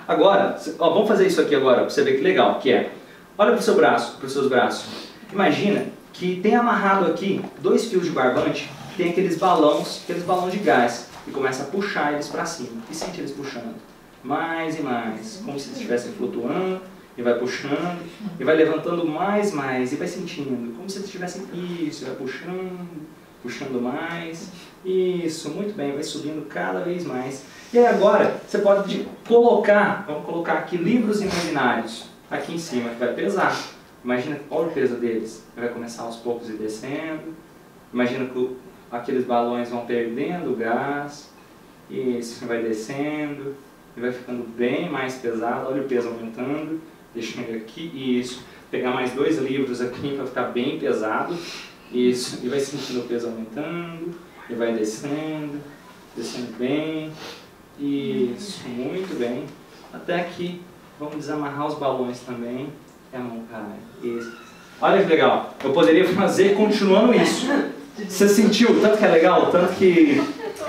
Agora, ó, vamos fazer isso aqui agora, para você ver que legal que é. Olha para o seu braço, para os seus braços. Imagina que tem amarrado aqui 2 fios de barbante, tem aqueles balões de gás, e começa a puxar eles para cima. E sente eles puxando mais e mais, como se estivessem flutuando, e vai puxando, e vai levantando mais, e vai sentindo, como se estivessem, isso, vai puxando mais, isso, muito bem, vai subindo cada vez mais. E aí agora, você pode colocar, vamos colocar aqui livros imaginários, aqui em cima, que vai pesar. Imagina, olha o peso deles, vai começar aos poucos e descendo, imagina que aqueles balões vão perdendo o gás, isso, vai descendo, e vai ficando bem mais pesado, olha o peso aumentando, deixa eu ver aqui, isso, pegar mais 2 livros aqui para ficar bem pesado, isso, e vai sentindo o peso aumentando, e vai descendo bem, isso, muito bem, até aqui, vamos desamarrar os balões também, não cai, isso, olha que legal, eu poderia fazer continuando isso, você sentiu tanto que é legal, tanto que...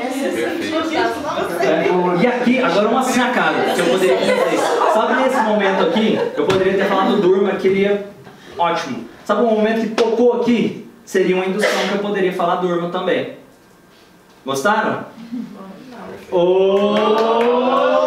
E aqui, agora uma sacada que eu poderia fazer. Sabe nesse momento aqui, eu poderia ter falado durma, que seria ótimo. Sabe um momento que tocou aqui? Seria uma indução que eu poderia falar durma também. Gostaram? Oh!